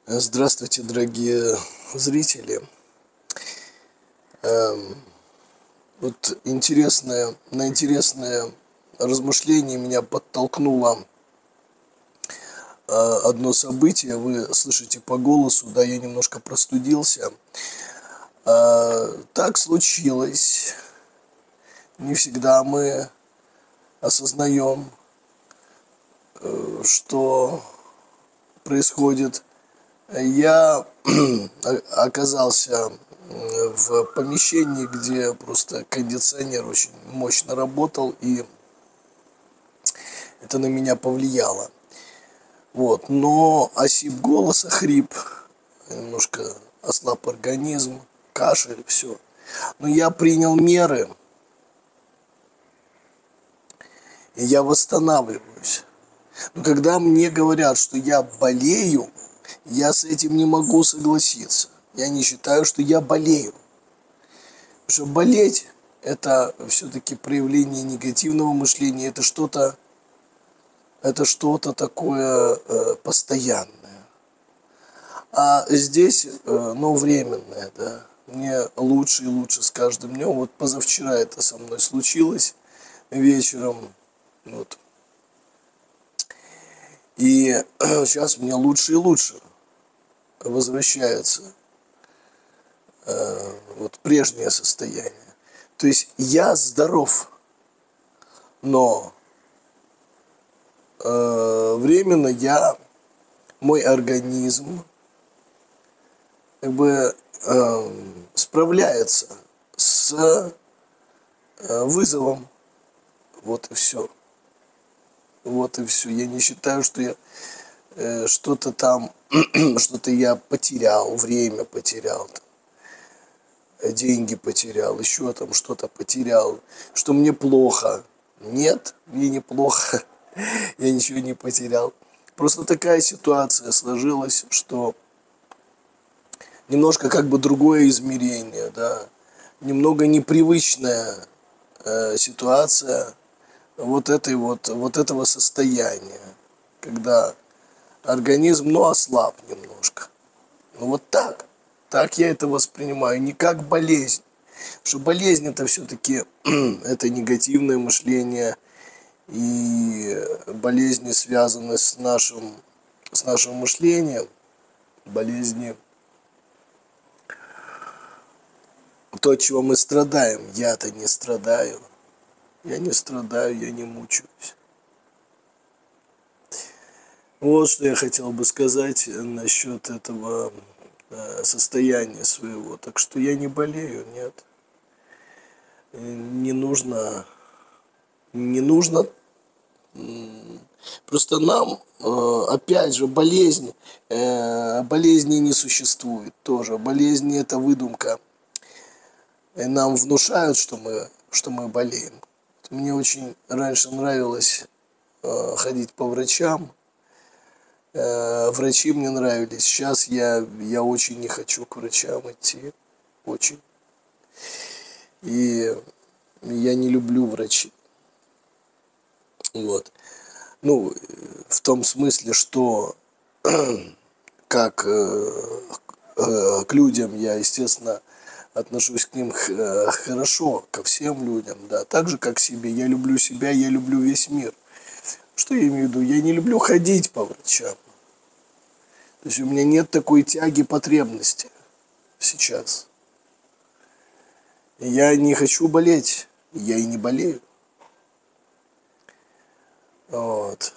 Здравствуйте, дорогие зрители. Эм, Вот на интересное размышление меня подтолкнуло одно событие. Вы слышите по голосу, да, я немножко простудился. Так случилось. Не всегда мы осознаем, что происходит. Я оказался в помещении, где просто кондиционер очень мощно работал, и это на меня повлияло. Вот. Но осип голоса, хрип, немножко ослаб организм, кашель, все. Но я принял меры, и я восстанавливаюсь. Но когда мне говорят, что я болею, я с этим не могу согласиться. Я не считаю, что я болею. Потому что болеть – это все-таки проявление негативного мышления, это что-то такое постоянное. А здесь, ну, временное, да. Мне лучше и лучше с каждым днем. Вот позавчера это со мной случилось вечером. Вот. И сейчас мне лучше и лучше возвращается вот прежнее состояние. То есть я здоров, но временно мой организм как бы справляется с вызовом. Вот и все. Вот и все. Я не считаю, что я что-то там, что-то я потерял, время потерял, там, деньги потерял, еще там что-то потерял, что мне плохо. Нет, мне не плохо. Я ничего не потерял. Просто такая ситуация сложилась, что немножко как бы другое измерение, да, немного непривычная ситуация вот этого состояния, когда организм, ну, ослаб немножко. Ну, вот так я это воспринимаю, не как болезнь. Потому что болезнь это все-таки это негативное мышление, и болезни связаны с нашим мышлением, болезни то, от чего мы страдаем. Я-то не страдаю. Я не страдаю, я не мучаюсь. Вот что я хотел бы сказать насчет этого состояния своего. Так что я не болею, нет. Не нужно, не нужно. Просто нам, опять же, болезни не существует тоже. Болезни это выдумка. И нам внушают, что мы болеем. Мне очень раньше нравилось ходить по врачам. Врачи мне нравились. Сейчас я очень не хочу к врачам идти. Очень. И я не люблю врачей. Вот. Ну, в том смысле, что как к людям я, естественно, отношусь к ним хорошо, ко всем людям, да, так же, как к себе. Я люблю себя, я люблю весь мир. Что я имею в виду? Я не люблю ходить по врачам. То есть у меня нет такой тяги потребности сейчас. Я не хочу болеть, я и не болею. Вот.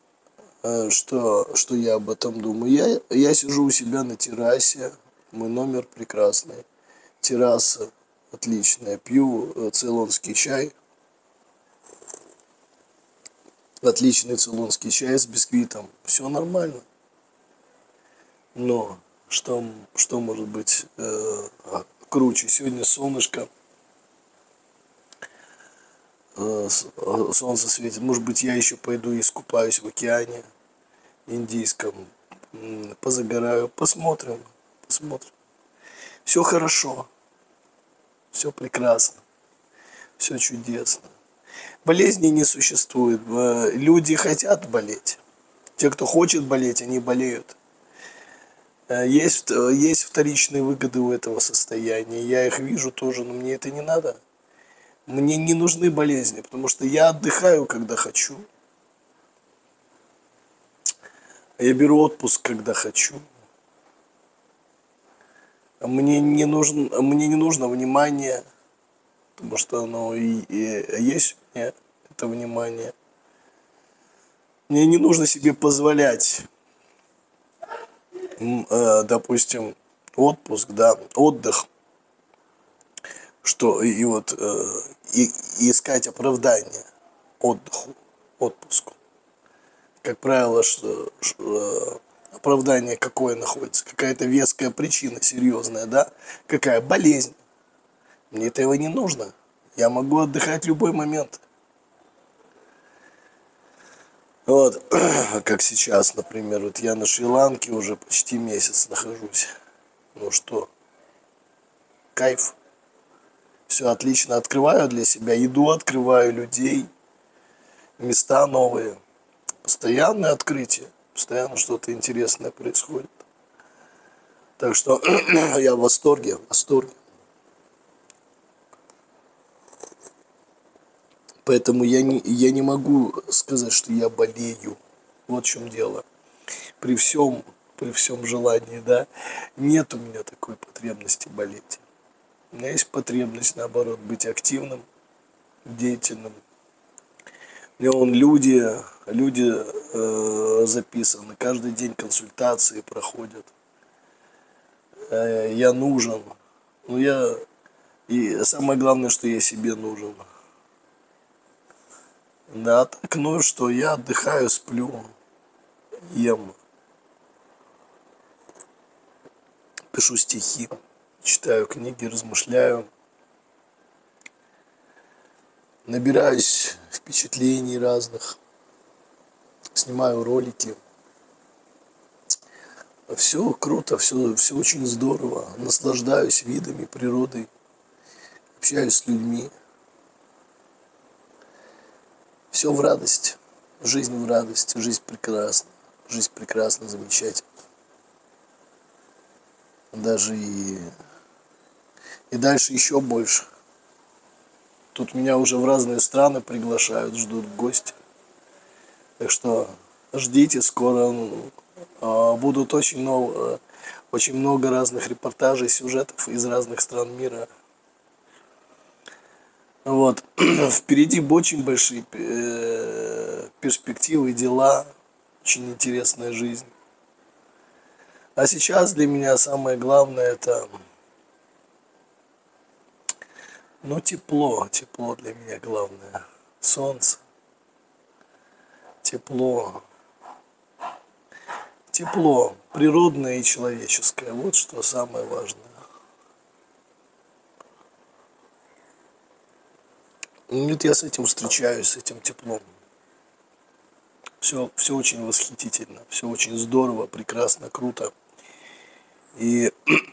Что я об этом думаю? Я сижу у себя на террасе, мой номер прекрасный, терраса отличная, пью цейлонский чай, отличный цейлонский чай с бисквитом, все нормально. Но что может быть круче? Сегодня солнышко, солнце светит. Может быть, я еще пойду и искупаюсь в океане Индийском, позагораю, посмотрим. Все хорошо, все прекрасно, все чудесно. Болезней не существует. Люди хотят болеть. Те, кто хочет болеть, они болеют. Есть вторичные выгоды у этого состояния. Я их вижу тоже, но мне это не надо. Мне не нужны болезни, потому что я отдыхаю, когда хочу. Я беру отпуск, когда хочу. Мне не нужно внимание, потому что оно и есть у меня, это внимание. Мне не нужно себе позволять, допустим, отпуск, да, отдых, что и вот и искать оправдание отдыху, отпуску. Как правило, оправдание какое находится? Какая-то веская причина, серьезная, да? Какая? Болезнь. Мне этого не нужно. Я могу отдыхать в любой момент. Вот, как сейчас, например, вот я на Шри-Ланке уже почти месяц нахожусь. Ну что, кайф. Все отлично. Открываю для себя еду, открываю людей, места новые. Постоянное открытие. Постоянно что-то интересное происходит. Так что я в восторге, в восторге. Поэтому я не могу сказать, что я болею. Вот в чем дело. При всем, при всем желании, да, нет у меня такой потребности болеть. У меня есть потребность, наоборот, быть активным, деятельным. У меня вон люди записаны, каждый день консультации проходят. Я нужен. Ну, и самое главное, что я себе нужен. Да, так, ну что, я отдыхаю, сплю, ем, пишу стихи, читаю книги, размышляю, набираюсь впечатлений разных, снимаю ролики. Все круто, все очень здорово, наслаждаюсь видами, природой, общаюсь с людьми. Все в радость, жизнь в радость, жизнь прекрасна, замечательна. Даже и дальше еще больше. Тут меня уже в разные страны приглашают, ждут гости. Так что ждите, скоро будут очень много разных репортажей, сюжетов из разных стран мира. Вот. Впереди очень большие перспективы, дела, очень интересная жизнь. А сейчас для меня самое главное это, ну, тепло для меня главное. Солнце, тепло, природное и человеческое. Вот что самое важное. Вот я с этим встречаюсь, с этим теплом. Все очень восхитительно, все очень здорово, прекрасно, круто. И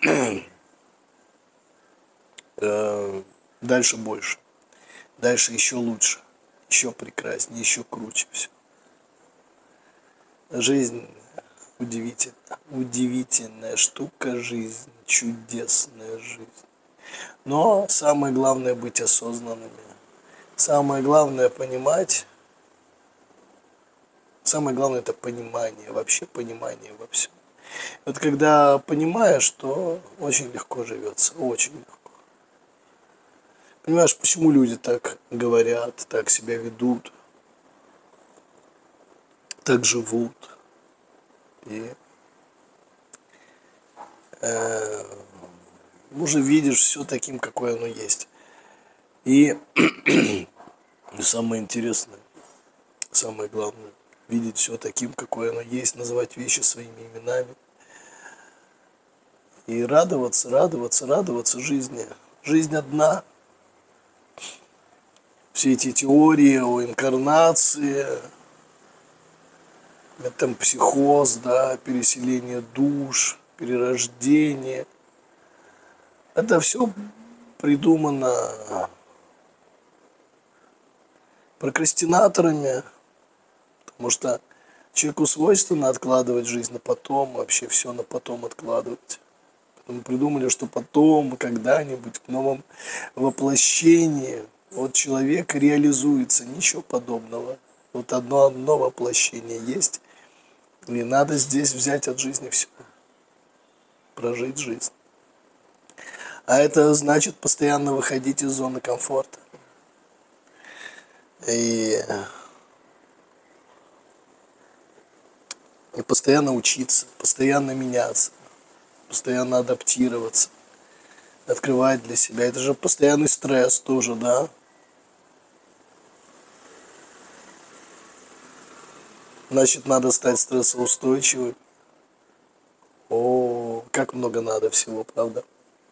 дальше больше, дальше еще лучше, еще прекраснее, еще круче все. Жизнь удивительна, удивительная штука, жизнь, чудесная жизнь. Но самое главное быть осознанными. Самое главное понимать. Самое главное это понимание, вообще понимание во всем. Вот когда понимаешь, то очень легко живется, очень легко. Понимаешь, почему люди так говорят, так себя ведут, так живут. И уже видишь все таким, какое оно есть. И самое интересное, самое главное, видеть все таким, какое оно есть, называть вещи своими именами. И радоваться жизни. Жизнь одна. Все эти теории о инкарнации, метампсихоз, да, переселение душ, перерождение. Это все придумано прокрастинаторами, потому что Человеку свойственно откладывать жизнь на потом, вообще все на потом откладывать. Мы придумали, что потом, когда-нибудь, в новом воплощении, вот человек реализуется, ничего подобного. Вот одно воплощение есть, и надо здесь взять от жизни все, прожить жизнь. А это значит постоянно выходить из зоны комфорта. И постоянно учиться, постоянно меняться, постоянно адаптироваться, открывать для себя. Это же постоянный стресс тоже, да? Значит, надо стать стрессоустойчивым. О, как много надо всего, правда?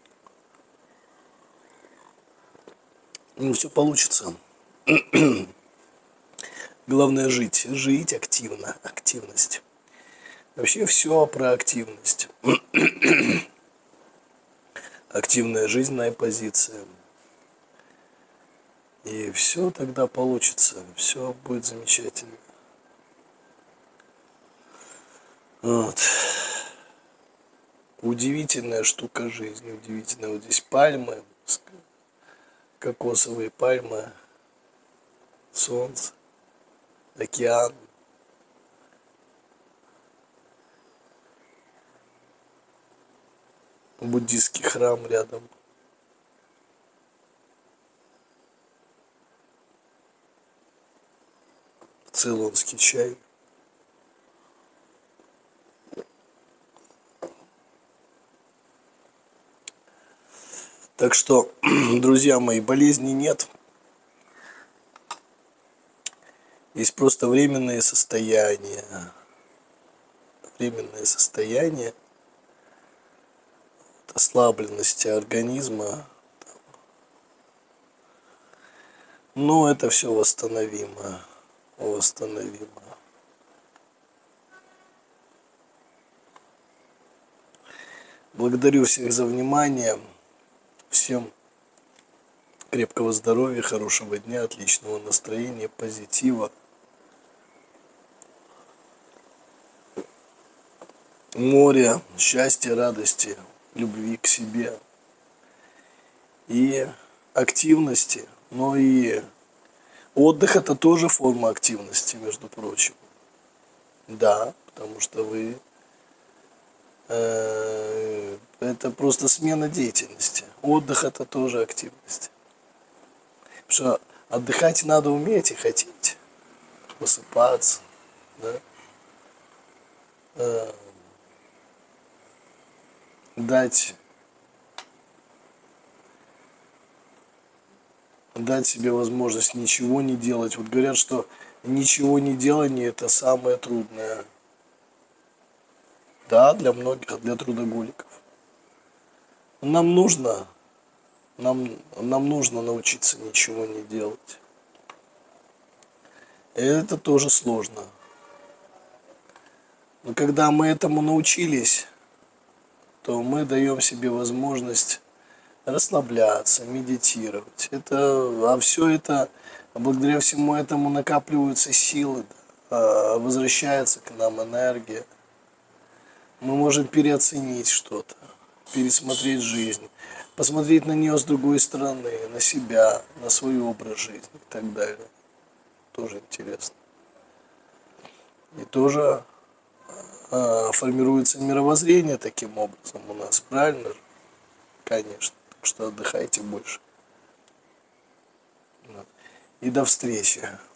Ну, все получится. Главное жить. Жить активно. Активность. Вообще все про активность. Активная жизненная позиция. И все тогда получится. Все будет замечательно. Вот. Удивительная штука жизни. Удивительная. Вот здесь пальмы. Кокосовые пальмы. Солнце. Океан. Буддийский храм рядом. Цейлонский чай. Так что, друзья мои, болезней нет. Есть просто временные состояния. Временное состояние ослабленности организма. Но это все восстановимо. Восстановимо. Благодарю всех за внимание. Всем крепкого здоровья, хорошего дня, отличного настроения, позитива. Моря, счастья, радости, любви к себе. И активности. Но и отдых — это тоже форма активности, между прочим. Да, потому что вы... это просто смена деятельности. Отдых — это тоже активность. Потому что отдыхать надо уметь и хотеть. Высыпаться, да? Дать себе возможность ничего не делать. Вот говорят, что ничего не делание — это самое трудное. Да, для многих, для трудоголиков. Нам нужно научиться ничего не делать. И это тоже сложно. Но когда мы этому научились, то мы даем себе возможность расслабляться, медитировать. А все это, благодаря всему этому накапливаются силы, возвращается к нам энергия. Мы можем переоценить что-то, пересмотреть жизнь, посмотреть на нее с другой стороны, на себя, на свой образ жизни и так далее. Тоже интересно. И тоже формируется мировоззрение таким образом у нас, правильно же? Конечно. Так что отдыхайте больше. И до встречи.